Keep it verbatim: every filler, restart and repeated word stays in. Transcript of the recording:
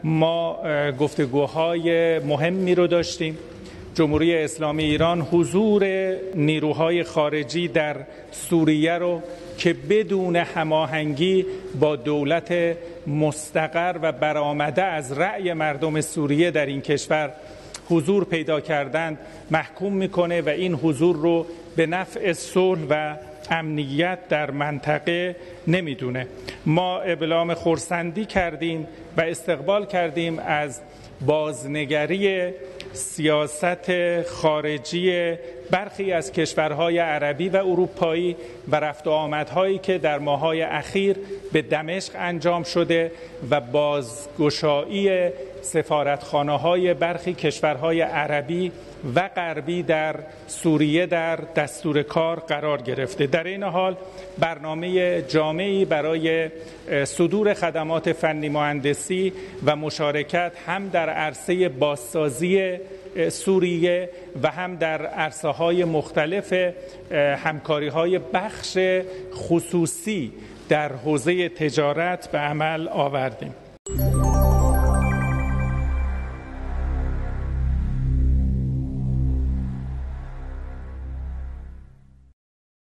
ما گفتگوهای مهمی رو داشتیم. جمهوری اسلامی ایران حضور نیروهای خارجی در سوریه رو که بدون هماهنگی با دولت مستقر و برآمده از رأی مردم سوریه در این کشور حضور پیدا کردند محکوم میکنه و این حضور رو به نفع صلح و امنیت در منطقه نمیدونه. ما ابلام خرسندی کردیم و استقبال کردیم از بازنگری سیاست خارجی برخی از کشورهای عربی و اروپایی و رفت و آمدهایی که در ماه‌های اخیر به دمشق انجام شده و بازگشایی سفارتخانه‌های برخی کشورهای عربی و غربی در سوریه در دستور کار قرار گرفته. در این حال برنامه جامعی برای صدور خدمات فنی مهندسی و مشارکت هم در عرصه بازسازی سوریه و هم در عرصه‌های مختلف همکاری‌های بخش خصوصی در حوزه تجارت به عمل آوردیم.